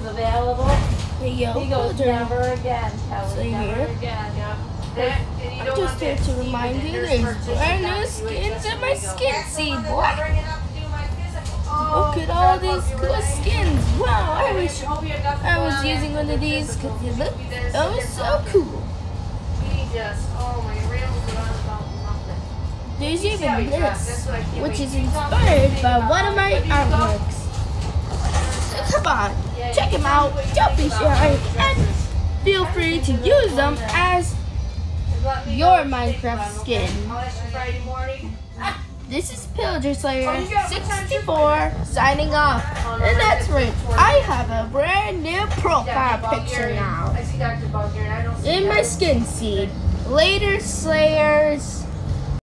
available. Hey, yo, He goes, never again, Kelly, Same never here. again. I'm just here to remind you there's brand new skins in my Skinseed, boy. Look at all these cool skins. Wow, I wish I was using one of these because they look so cool. There's even this, which is inspired by one of my artworks. So come on, check them out, don't be shy, and feel free to use them as your Minecraft skin. This is Pillager Slayer 64 signing off. And that's right, I have a brand new profile picture now in my Skinseed. Later, Slayers.